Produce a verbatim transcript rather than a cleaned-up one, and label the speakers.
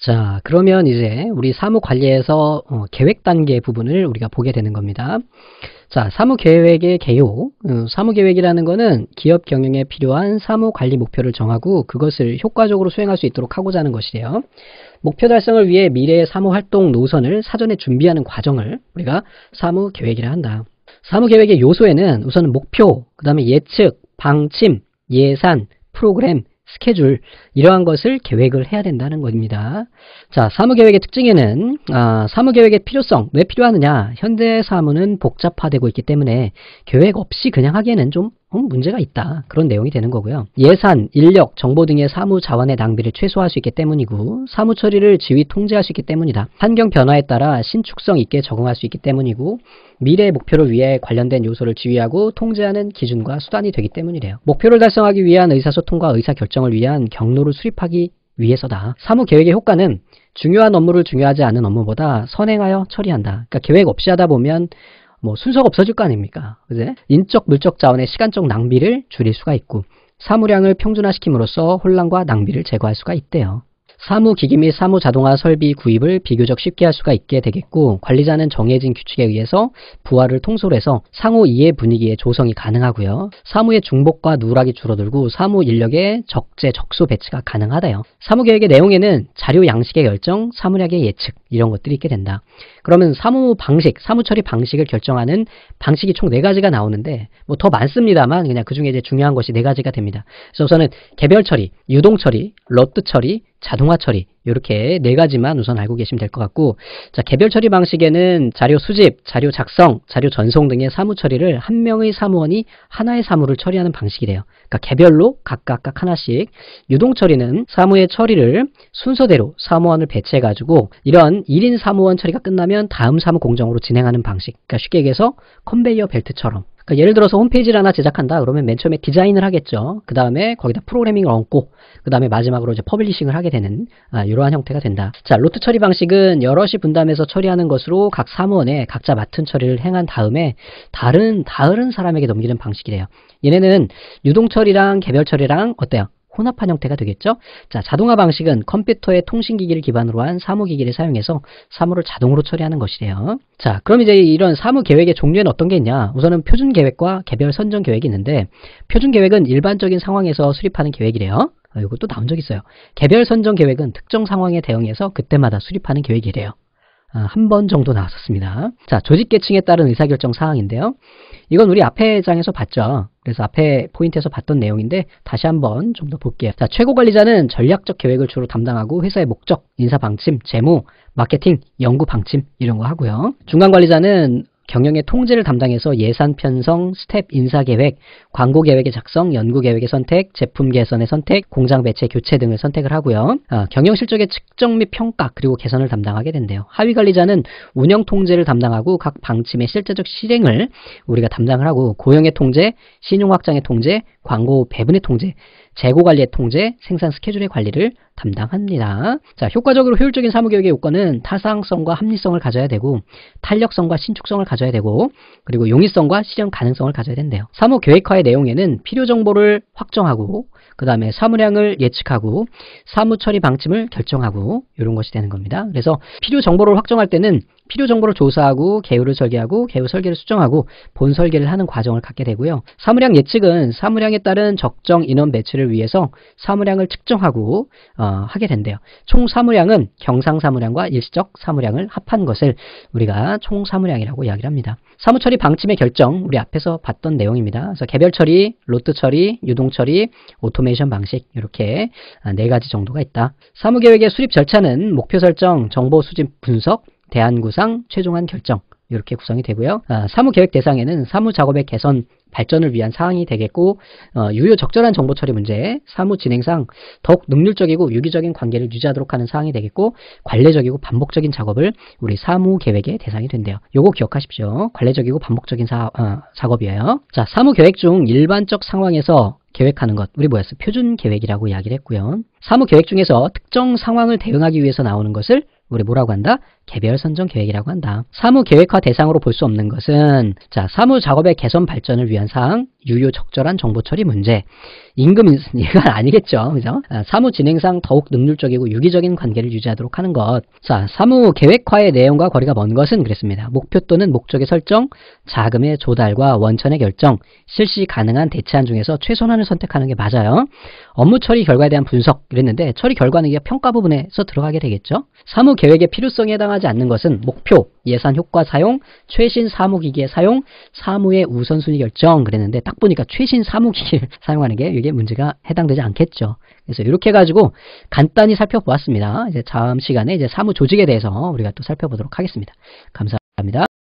Speaker 1: 자, 그러면 이제 우리 사무 관리에서 어, 계획 단계 부분을 우리가 보게 되는 겁니다. 자, 사무 계획의 개요. 어, 사무 계획이라는 거는 기업 경영에 필요한 사무 관리 목표를 정하고 그것을 효과적으로 수행할 수 있도록 하고자 하는 것이래요. 목표 달성을 위해 미래의 사무 활동 노선을 사전에 준비하는 과정을 우리가 사무 계획이라 한다. 사무 계획의 요소에는 우선 목표, 그 다음에 예측, 방침, 예산, 프로그램, 스케줄 이러한 것을 계획을 해야 된다는 겁니다. 자, 사무계획의 특징에는 아, 사무계획의 필요성, 왜 필요하느냐? 현대 사무는 복잡화되고 있기 때문에 계획 없이 그냥 하기에는 좀 어, 문제가 있다. 그런 내용이 되는 거고요. 예산, 인력, 정보 등의 사무 자원의 낭비를 최소화할 수 있기 때문이고 사무 처리를 지휘 통제할 수 있기 때문이다. 환경 변화에 따라 신축성 있게 적응할 수 있기 때문이고 미래의 목표를 위해 관련된 요소를 지휘하고 통제하는 기준과 수단이 되기 때문이래요. 목표를 달성하기 위한 의사소통과 의사결정을 위한 경로를 수립하기 위해서다. 사무계획의 효과는 중요한 업무를 중요하지 않은 업무보다 선행하여 처리한다. 그러니까 계획 없이 하다 보면 뭐 순서가 없어질 거 아닙니까? 그제? 인적, 물적 자원의 시간적 낭비를 줄일 수가 있고 사무량을 평준화시킴으로써 혼란과 낭비를 제거할 수가 있대요. 사무기기 및 사무자동화 설비 구입을 비교적 쉽게 할 수가 있게 되겠고 관리자는 정해진 규칙에 의해서 부하를 통솔해서 상호 이해 분위기의 조성이 가능하고요. 사무의 중복과 누락이 줄어들고 사무 인력의 적재 적소 배치가 가능하다요. 사무계획의 내용에는 자료 양식의 결정, 사무량의 예측 이런 것들이 있게 된다. 그러면 사무 방식, 사무 처리 방식을 결정하는 방식이 총 네 가지가 나오는데 뭐 더 많습니다만 그냥 그 중에 이제 중요한 것이 네 가지가 됩니다. 그래서 우선은 개별 처리, 유동 처리, 로트 처리, 자동화 처리 이렇게 네 가지만 우선 알고 계시면 될 것 같고 자 개별 처리 방식에는 자료 수집, 자료 작성, 자료 전송 등의 사무 처리를 한 명의 사무원이 하나의 사무를 처리하는 방식이래요. 그러니까 개별로 각각 각 하나씩 유동 처리는 사무의 처리를 순서대로 사무원을 배치해 가지고 이런 일 인 사무원 처리가 끝나면 다음 사무 공정으로 진행하는 방식. 그러니까 쉽게 얘기해서 컨베이어 벨트처럼 그러니까 예를 들어서 홈페이지를 하나 제작한다 그러면 맨 처음에 디자인을 하겠죠. 그 다음에 거기다 프로그래밍을 얹고 그 다음에 마지막으로 이제 퍼블리싱을 하게 되는 아, 이러한 형태가 된다. 자, 로트 처리 방식은 여럿이 분담해서 처리하는 것으로 각 사무원에 각자 맡은 처리를 행한 다음에 다른 다른 사람에게 넘기는 방식이래요. 얘네는 유동 처리랑 개별 처리랑 어때요? 혼합한 형태가 되겠죠? 자, 자동화 방식은 컴퓨터의 통신기기를 기반으로 한 사무기기를 사용해서 사무를 자동으로 처리하는 것이래요. 자, 그럼 이제 이런 사무계획의 종류에는 어떤 게 있냐? 우선은 표준계획과 개별 선정계획이 있는데 표준계획은 일반적인 상황에서 수립하는 계획이래요. 아, 이것도 나온 적 있어요. 개별 선정계획은 특정 상황에 대응해서 그때마다 수립하는 계획이래요. 아, 한 번 정도 나왔었습니다. 자, 조직계층에 따른 의사결정 사항인데요. 이건 우리 앞에 장에서 봤죠. 그래서 앞에 포인트에서 봤던 내용인데 다시 한번 좀 더 볼게요. 자, 최고관리자는 전략적 계획을 주로 담당하고 회사의 목적, 인사 방침, 재무, 마케팅, 연구 방침 이런 거 하고요. 중간관리자는 경영의 통제를 담당해서 예산 편성, 스텝 인사 계획, 광고 계획의 작성, 연구 계획의 선택, 제품 개선의 선택, 공장 배치 교체 등을 선택을 하고요. 아, 경영 실적의 측정 및 평가 그리고 개선을 담당하게 된대요. 하위 관리자는 운영 통제를 담당하고 각 방침의 실제적 실행을 우리가 담당을 하고 고용의 통제, 신용 확장의 통제, 광고 배분의 통제, 재고 관리의 통제, 생산 스케줄의 관리를 담당합니다. 자, 효과적으로 효율적인 사무계획의 요건은 타당성과 합리성을 가져야 되고 탄력성과 신축성을 가져야 되고 그리고 용이성과 실현 가능성을 가져야 된대요. 사무계획화의 내용에는 필요 정보를 확정하고 그 다음에 사무량을 예측하고 사무 처리 방침을 결정하고 이런 것이 되는 겁니다. 그래서 필요 정보를 확정할 때는 필요 정보를 조사하고 개요를 설계하고 개요 설계를 수정하고 본 설계를 하는 과정을 갖게 되고요. 사무량 예측은 사무량에 따른 적정 인원 배치를 위해서 사무량을 측정하고 어, 하게 된대요. 총 사무량은 경상 사무량과 일시적 사무량을 합한 것을 우리가 총 사무량이라고 이야기를 합니다. 사무 처리 방침의 결정 우리 앞에서 봤던 내용입니다. 그래서 개별 처리, 로트 처리, 유동 처리, 오토메이션 방식 이렇게 네 가지 정도가 있다. 사무계획의 수립 절차는 목표 설정, 정보 수집 분석, 대안 구상, 최종안 결정 이렇게 구성이 되고요. 아, 사무계획 대상에는 사무작업의 개선, 발전을 위한 사항이 되겠고 어, 유효 적절한 정보 처리 문제, 사무 진행상 더욱 능률적이고 유기적인 관계를 유지하도록 하는 사항이 되겠고 관례적이고 반복적인 작업을 우리 사무계획의 대상이 된대요. 요거 기억하십시오. 관례적이고 반복적인 사, 어, 작업이에요. 자, 사무계획 중 일반적 상황에서 계획하는 것, 우리 뭐였어? 표준계획이라고 이야기를 했고요. 사무계획 중에서 특정 상황을 대응하기 위해서 나오는 것을 우리 뭐라고 한다? 개별 선정 계획이라고 한다. 사무 계획화 대상으로 볼 수 없는 것은 자, 사무 작업의 개선 발전을 위한 사항, 유효 적절한 정보 처리 문제, 임금 인상 이건 아니겠죠, 그죠? 아, 사무 진행상 더욱 능률적이고 유기적인 관계를 유지하도록 하는 것. 자, 사무 계획화의 내용과 거리가 먼 것은 그랬습니다. 목표 또는 목적의 설정, 자금의 조달과 원천의 결정, 실시 가능한 대체안 중에서 최선안을 선택하는 게 맞아요. 업무 처리 결과에 대한 분석 그랬는데 처리 결과는 이게 평가 부분에서 들어가게 되겠죠. 사무 계획의 필요성에 해당하지 않는 것은 목표, 예산 효과 사용, 최신 사무기기의 사용, 사무의 우선순위 결정 그랬는데 딱 보니까 최신 사무기기를 사용하는 게 이게 문제가 해당되지 않겠죠. 그래서 이렇게 해가지고 간단히 살펴보았습니다. 이제 다음 시간에 이제 사무 조직에 대해서 우리가 또 살펴보도록 하겠습니다. 감사합니다.